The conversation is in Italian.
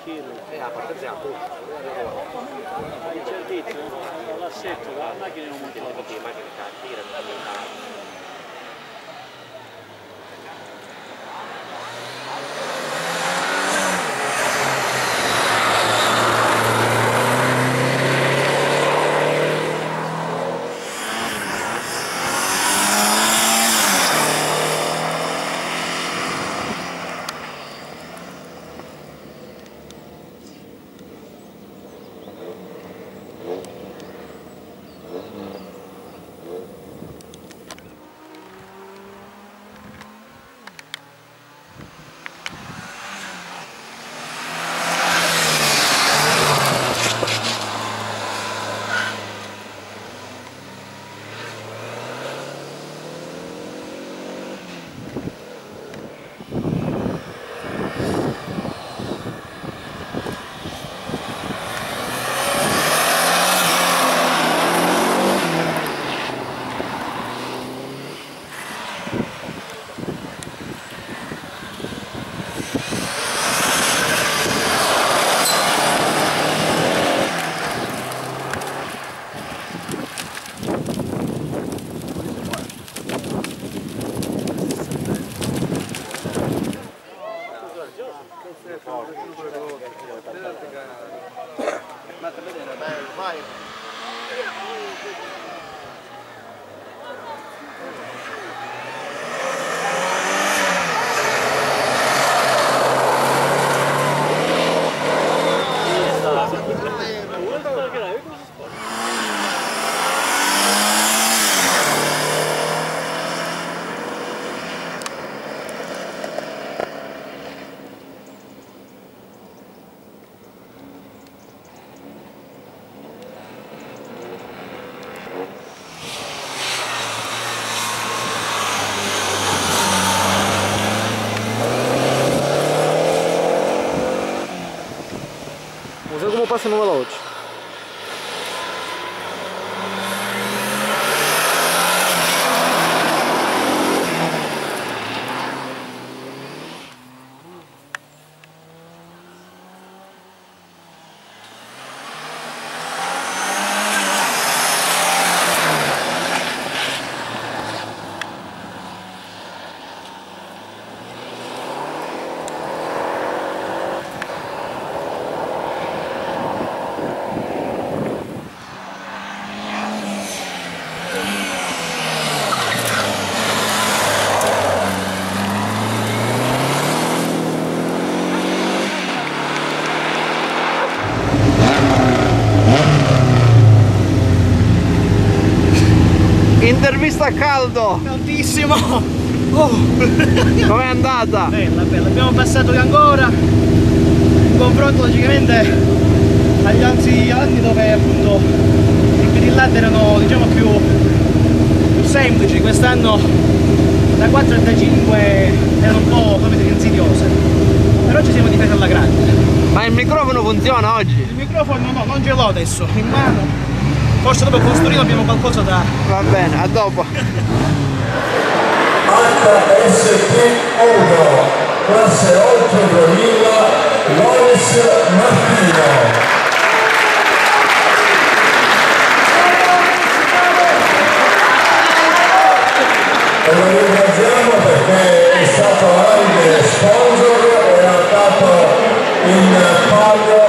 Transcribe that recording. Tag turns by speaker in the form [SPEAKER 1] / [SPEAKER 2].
[SPEAKER 1] a parte appunto.
[SPEAKER 2] Il servizio, l'assetto, la macchina non monta.
[SPEAKER 1] La macchina tira,
[SPEAKER 3] Come passano veloci. Intervista a caldo!
[SPEAKER 4] Caldissimo! Oh.
[SPEAKER 3] Com'è andata?
[SPEAKER 4] Bella, bella, abbiamo passato ancora in confronto logicamente agli altri anni dove appunto i pedillati erano diciamo più semplici, quest'anno da 4 e da 5 erano un po' come dire insidiose, però ci siamo difesi alla grande.
[SPEAKER 3] Ma il microfono funziona oggi?
[SPEAKER 4] Il microfono no, non ce l'ho adesso in mano. Forse dopo con Storino abbiamo qualcosa da...
[SPEAKER 3] Va bene, a dopo.
[SPEAKER 5] HST 1, classe 8 2000, Loris Martino. E lo ringraziamo perché è stato anche sponsor e ha dato in palio